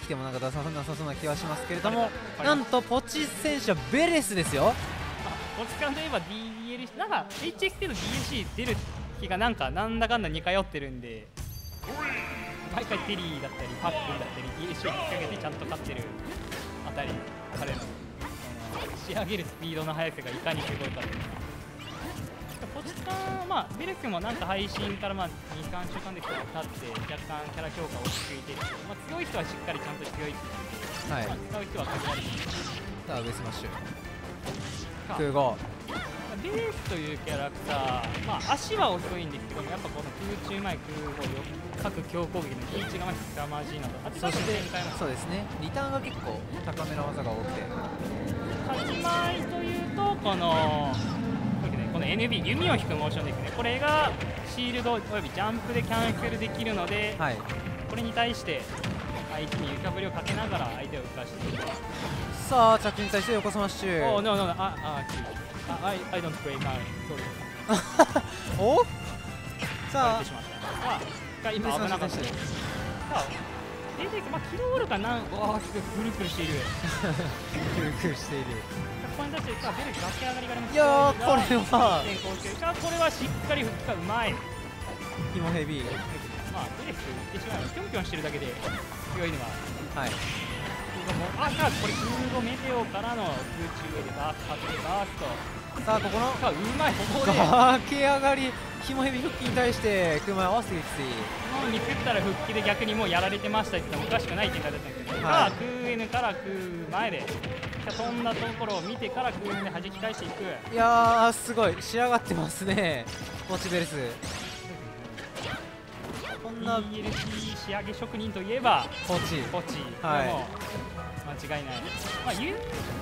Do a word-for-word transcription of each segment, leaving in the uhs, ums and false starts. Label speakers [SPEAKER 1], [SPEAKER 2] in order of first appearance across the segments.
[SPEAKER 1] てもなんか出さなさそうな気はしますけれども、なんとポチ選手はベレスですよ。
[SPEAKER 2] ポチカンといえば ディーエルシー なんか エイチエックス と ディーエルシー 出る気がなんかなんだかんだ似通ってるんで、毎回テリーだったりパックンだったり ディーエルシー を引っ掛けてちゃんと勝ってるあたり、彼の仕上げるスピードの速さがいかにすごいかというのは。ポチカン、まあ、ベレスもなんか配信からまあに、さんしゅうかんですけど経って若干キャラ強化落ち着いてるけど、まあ、強い人はしっかりちゃんと強いっていう、
[SPEAKER 1] はい、
[SPEAKER 2] まあ、使う人は限られている。
[SPEAKER 1] さあ上スマッシュ空壕。
[SPEAKER 2] ベレスというキャラクター、まあ、足は遅いんですけども、やっぱこの空中前空砲よ各強攻撃のリーチがまず凄まじいのと、あと
[SPEAKER 1] そして
[SPEAKER 2] 展開も
[SPEAKER 1] そうですね、リターンが結構高めの技が多くて、
[SPEAKER 2] 勝ち前というとこのこの エヌビー 弓を引くモーションですね。これがシールドおよびジャンプでキャンセルできるので、
[SPEAKER 1] はい、
[SPEAKER 2] これに対して相手に揺さぶりをかけながら相手を浮かしていく。
[SPEAKER 1] さあ着地に対して横スマッシュ。
[SPEAKER 2] おー、no no no、あああ I I don't play now。
[SPEAKER 1] おさあ
[SPEAKER 2] さあ、しましたが今危なかったです。さあ、出てまあキロールかなん、わあすごいくるくるしている。
[SPEAKER 1] くるくるしている。
[SPEAKER 2] ここに対してさ、ベル崖上がりがあります。
[SPEAKER 1] いやーこれは
[SPEAKER 2] 先行してるか、これはしっかり振ったうまい。
[SPEAKER 1] ヒモヘビー。
[SPEAKER 2] まあベレス言ってしまえばぴょんぴょんしてるだけで強いのは。
[SPEAKER 1] はい。
[SPEAKER 2] あ、さあこれ空母メテオからの空中へでバースト発生バースト。
[SPEAKER 1] さあここの
[SPEAKER 2] さあうまい、ここで
[SPEAKER 1] 崖上がりヒモヘビ復帰に対して車合わせていくし、
[SPEAKER 2] もうミスったら復帰で逆にもうやられてましたって言ってもおかしくない展開だったんですけど、
[SPEAKER 1] はい、
[SPEAKER 2] さあ空 N から空前で飛んだところを見てから空 N で弾き返していく。
[SPEAKER 1] いやーすごい仕上がってますねモチベレス。こんな
[SPEAKER 2] ディーエルシー 仕上げ職人といえば
[SPEAKER 1] ポチ
[SPEAKER 2] ポチ、
[SPEAKER 1] はい、
[SPEAKER 2] もう間違いない。まあ言う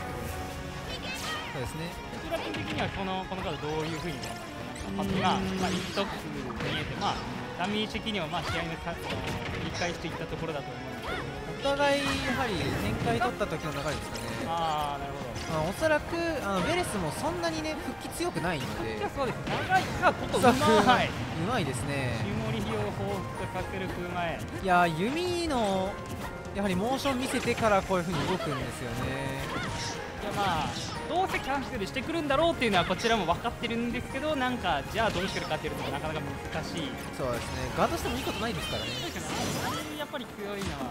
[SPEAKER 1] そうですね。
[SPEAKER 2] こちら的にはこのこのカードどういうふうに見ますか。まあまあイントックに見えて、まあダメージ的にはまあ試合のか繰り返していったところだと思うんですけど、
[SPEAKER 1] お互いやはり展開取った時の流れですかね。
[SPEAKER 2] ああなるほど。
[SPEAKER 1] まあ、おそらくあのベレスもそんなにね復帰強くないので、
[SPEAKER 2] いやそうです、長いがここう
[SPEAKER 1] さ
[SPEAKER 2] まい。
[SPEAKER 1] うまいですね。
[SPEAKER 2] シモリヒを報復させる空前。
[SPEAKER 1] いやー弓のやはりモーション見せてからこういう風に動くんですよね。
[SPEAKER 2] いやまあどうせキャンセルしてくるんだろうっていうのはこちらも分かってるんですけど、なんかじゃあどうしてるかっていうのもなかなか難しい。
[SPEAKER 1] そうですね、ガードしてもいいことないですからね。
[SPEAKER 2] そうですよね、あれにやっぱり強いのはも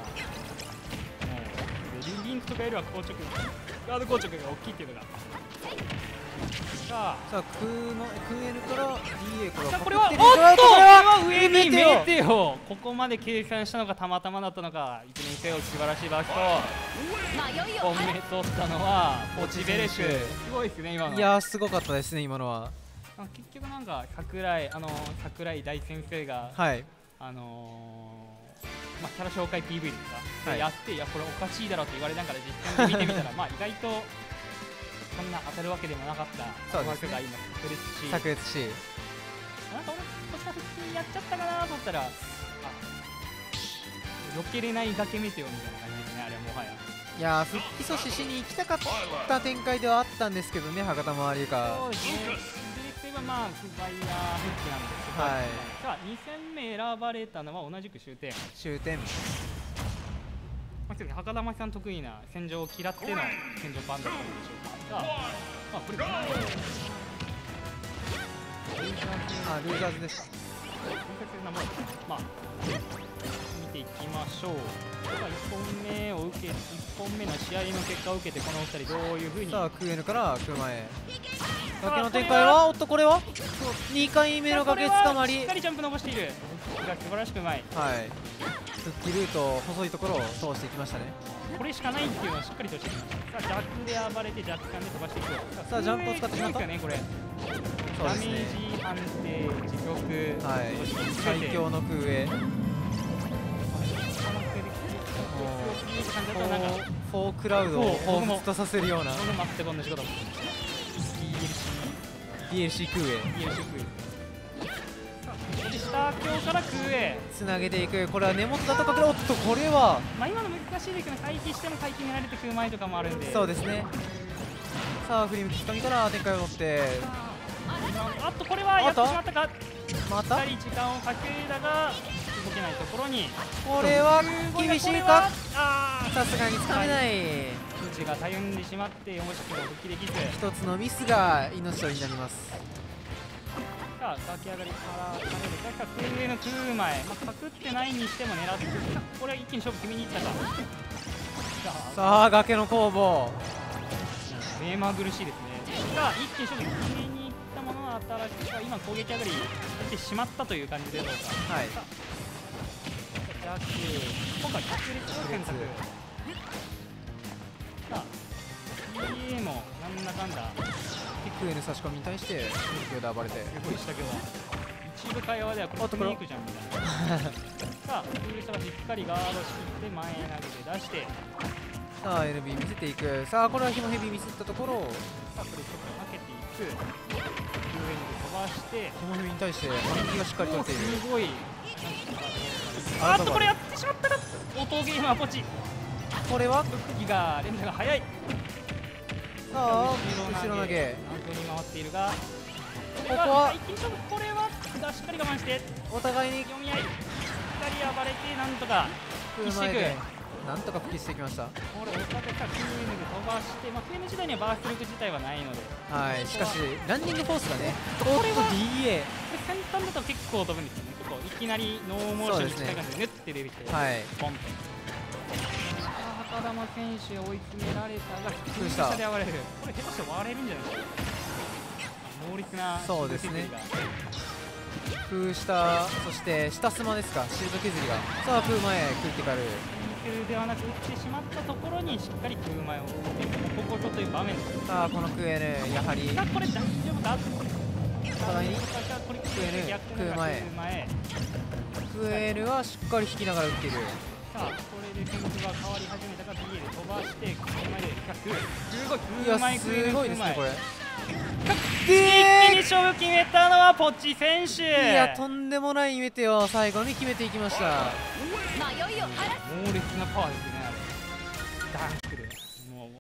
[SPEAKER 2] うリンクとかよりは硬直ガード硬直が大きいっていうのが。さあ
[SPEAKER 1] さあ空の空 N から ディーエー から
[SPEAKER 2] これはおっと、
[SPEAKER 1] これは
[SPEAKER 2] 上に
[SPEAKER 1] メテオ
[SPEAKER 2] メテオ、ここまで計算したのがたまたまだったのか。いちにせよ素晴らしいバースト。本命取ったのはポチベレシュ、すごいですね今の。
[SPEAKER 1] いやーすごかったですね今のは。
[SPEAKER 2] あ結局なんか桜井あの桜井大先生が、
[SPEAKER 1] はい
[SPEAKER 2] あのー、まあキャラ紹介 ピーブイ ですか、
[SPEAKER 1] はい、
[SPEAKER 2] やっていやこれおかしいだろって言われながら実践で見てみたらまあ意外とそんな当たるわけでもなかった
[SPEAKER 1] そうですね、
[SPEAKER 2] が今炸裂し、
[SPEAKER 1] 炸裂し、
[SPEAKER 2] なんか俺こした普通にやっちゃったかなと思ったら、あ避けれない崖メテオみたいな感じですね、あれはもはや。
[SPEAKER 1] いやー復帰阻止しに行きたかった展開ではあったんですけどね、博多周りか。
[SPEAKER 2] そうですね、できればまあファイヤー復帰なんですけど、
[SPEAKER 1] はい、
[SPEAKER 2] さあに戦目選ばれたのは同じく終点。
[SPEAKER 1] 終点。
[SPEAKER 2] まあ、博多巻さん得意な戦場を嫌っての戦場版だったんでしょうか。さあ、まあ、これ
[SPEAKER 1] あルーザーズですか。
[SPEAKER 2] まあ見ていきましょう。いっぽんめを受けいっぽんめの試合の結果を受けてこのお二人どういうふうに。
[SPEAKER 1] さあ空 N から空前崖の展開はおっとこれはにかいめの崖つかまり、
[SPEAKER 2] しっかりジャンプ伸している。素晴らしくうまい。
[SPEAKER 1] はい復帰ルート細いところを通していきましたね。
[SPEAKER 2] これしかないっていうのをしっかりとしてきました。さあ弱で暴れて弱感で飛ばしていく。
[SPEAKER 1] さあジャンプを使ってしまった。
[SPEAKER 2] ねこれ
[SPEAKER 1] そう
[SPEAKER 2] ダメ
[SPEAKER 1] ですね、
[SPEAKER 2] ージ判定持続、
[SPEAKER 1] はい最強の空へフォークラウドを彷彿とさせるような ディーエルシー 空へ
[SPEAKER 2] 下強から空へ
[SPEAKER 1] つなげていく。これは根元だとかける。おっとこれは
[SPEAKER 2] まあ今の難しいですけど回避しても回避に慣れてくる前とかもあるんで。
[SPEAKER 1] そうですね。さあ振り向きつかみから展開を取って
[SPEAKER 2] あっとこれはやってしまったか。
[SPEAKER 1] また
[SPEAKER 2] しっかり時間をかけだが動けないところに
[SPEAKER 1] これは厳しいか。
[SPEAKER 2] あ
[SPEAKER 1] さすがにつかめない。
[SPEAKER 2] うちがたゆんでしまって惜しくも復帰できず、
[SPEAKER 1] 一つのミスが命取りになります。
[SPEAKER 2] さあ崖上がりから離れるかか空上の空前、まあ、かくってないにしても狙ってこれは一気に勝負決めにいったか。
[SPEAKER 1] さあ崖の攻防
[SPEAKER 2] 目まぐるしいですね。さあ一気に勝負決めにいったものは新しく今攻撃上がりしてしまったという感じでどうか。
[SPEAKER 1] はい。
[SPEAKER 2] 逆今回逆列を選択。さあ ピーエー もなんだかんだ
[SPEAKER 1] クエの差し込みに対して勢いで暴れて、
[SPEAKER 2] すごいしたけど一部会話ではこれに行くじゃんみたいな。さあフル下がしっかりガードして前投げて出して、
[SPEAKER 1] さあ エヌビー 見せていく。さあこれはひもヘビミスったところ、
[SPEAKER 2] さあこれちょっとかけていく。上に飛ばして
[SPEAKER 1] ひもヘビに対して反撃がしっかり取れている。
[SPEAKER 2] すごい。あっとこれやってしまったか。音ゲーマーポチ。
[SPEAKER 1] これは
[SPEAKER 2] 特技が連打が早い。
[SPEAKER 1] さあ後ろ投げ、
[SPEAKER 2] 後に回っているが、
[SPEAKER 1] ここは
[SPEAKER 2] 一気に勝負。これはしっかり我慢して
[SPEAKER 1] お互いに
[SPEAKER 2] 読み合い、ふたり暴れてなんとか
[SPEAKER 1] 空前でなんとか復帰していきました。
[SPEAKER 2] これ追っかけた キューエヌ で飛ばして、まあ、キューエヌ 時代にはバースト力自体はないので、
[SPEAKER 1] はい。しかしランニングフォースがね、おっと デ
[SPEAKER 2] これは
[SPEAKER 1] ィーエー、
[SPEAKER 2] これ先端だと結構飛ぶんですよね。結構いきなりノーモーションに近い感じで縫って出てきて、
[SPEAKER 1] はい。
[SPEAKER 2] ポンって高玉選手追い詰められたが
[SPEAKER 1] 空下
[SPEAKER 2] で割れる。これ下手して割れるんじゃないですか。猛烈な
[SPEAKER 1] そうですね
[SPEAKER 2] シールド削りが
[SPEAKER 1] 空下、そして下スマですか、シールド削りが。さあ空前クリティカル、
[SPEAKER 2] クルではなく打ってしまったところにしっかり空前を打っていく、ここぞという場面です。
[SPEAKER 1] さあこのクエヌやはり
[SPEAKER 2] さあこれ大丈夫か。
[SPEAKER 1] お互いに
[SPEAKER 2] これ
[SPEAKER 1] クエヌ
[SPEAKER 2] 逆転
[SPEAKER 1] 空前
[SPEAKER 2] 空前。
[SPEAKER 1] クエヌはしっかり引きながら打っている。
[SPEAKER 2] さあこれで戦術が変わり始めたが ビーエー で飛ばして空前でひゃく、すごい
[SPEAKER 1] いや
[SPEAKER 2] 空前
[SPEAKER 1] すごいですねこれ。
[SPEAKER 2] 一気に勝負決めたのはポチ選手。
[SPEAKER 1] いやとんでもないメテを最後に決めていきました。
[SPEAKER 2] 猛烈なパワーですねあれ。ダンクで